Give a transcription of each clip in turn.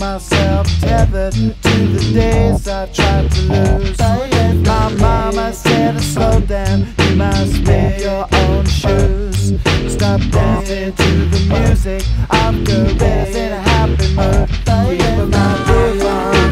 myself tethered to the days I tried to lose. My mama said to slow down, you must make your own shoes. Stop dancing to the music of gorillas in a happy mood. Keep my groove on.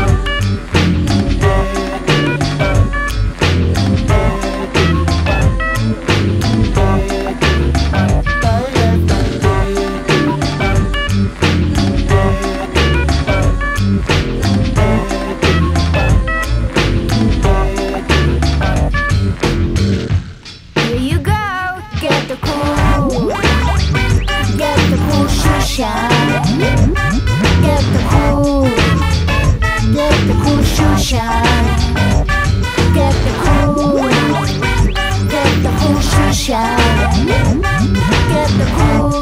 Get the cool shoe shine. Get the cool shoe shine. Get the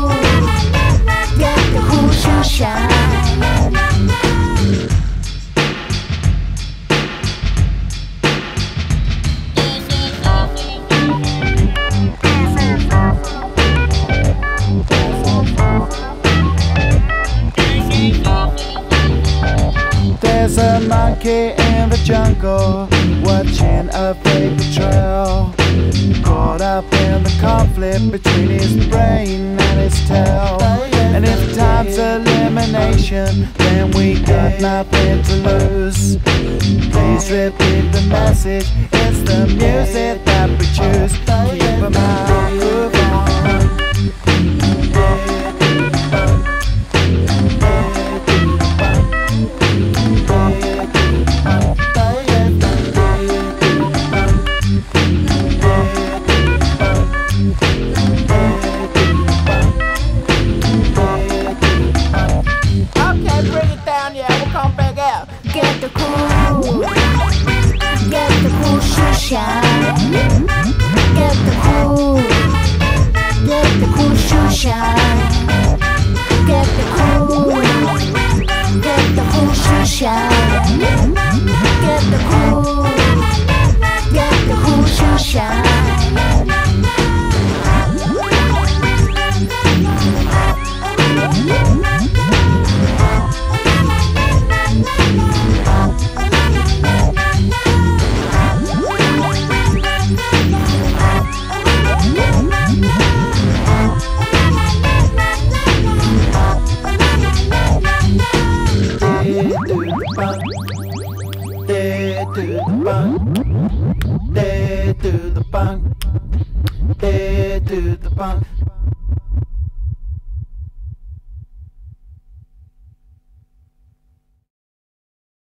cool shoe shine. There's a monkey in the jungle, watching a paper trail. Caught up in the conflict between his brain and his tail. And if time's elimination, then we got nothing to lose. Please repeat the message, it's the music that we choose. Keep a mind, groove on. Get the cool shoe shine. Get the cool shoe shine. Get the cool shoe shine. Get the cool shoe shine. Day to the bunk, day to the bunk.